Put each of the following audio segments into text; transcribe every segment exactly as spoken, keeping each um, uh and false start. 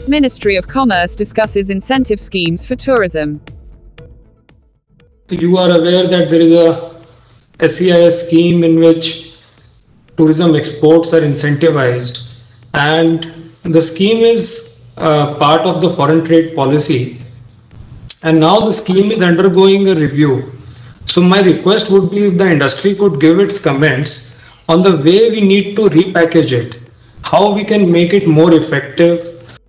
Ministry of Commerce discusses incentive schemes for tourism. You are aware that there is a S E I S scheme in which tourism exports are incentivized, and the scheme is uh, part of the foreign trade policy, and now the scheme is undergoing a review. So my request would be if the industry could give its comments on the way we need to repackage it, how we can make it more effective.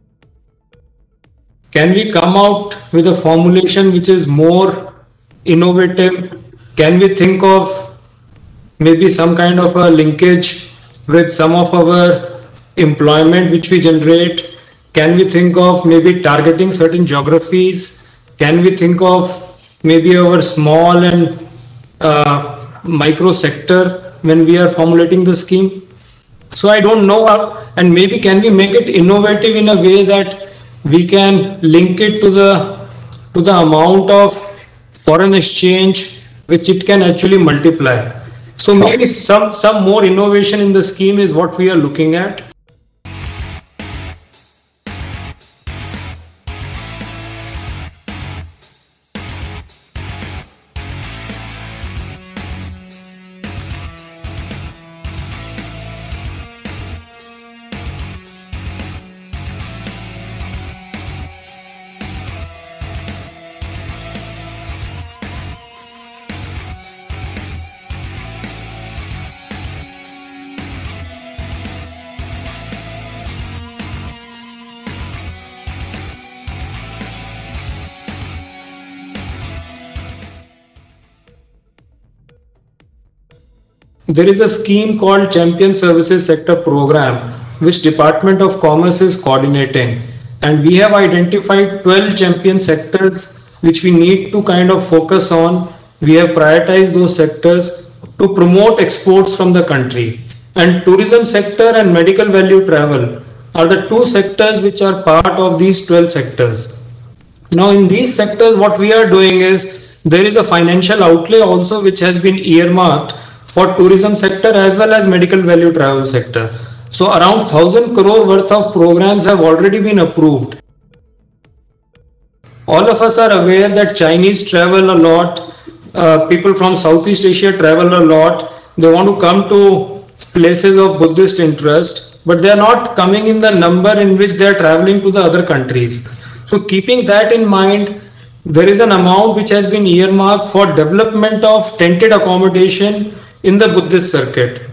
Can we come out with a formulation which is more innovative? Can we think of maybe some kind of a linkage with some of our employment which we generate? Can we think of maybe targeting certain geographies? Can we think of maybe our small and uh, micro sector when we are formulating the scheme? So I don't know how, and maybe can we make it innovative in a way that we can link it to the to the amount of foreign exchange which it can actually multiply. So maybe some some more innovation in the scheme is what we are looking at. There is a scheme called Champion Services Sector Program, which Department of Commerce is coordinating. And we have identified twelve champion sectors which we need to kind of focus on. We have prioritized those sectors to promote exports from the country. And tourism sector and medical value travel are the two sectors which are part of these twelve sectors. Now in these sectors, what we are doing is there is a financial outlay also which has been earmarked for tourism sector as well as medical value travel sector. So around one thousand crore worth of programs have already been approved. All of us are aware that Chinese travel a lot, uh, people from Southeast Asia travel a lot. They want to come to places of Buddhist interest, but they are not coming in the number in which they are traveling to the other countries. So keeping that in mind, there is an amount which has been earmarked for development of tented accommodation in the Buddhist circuit.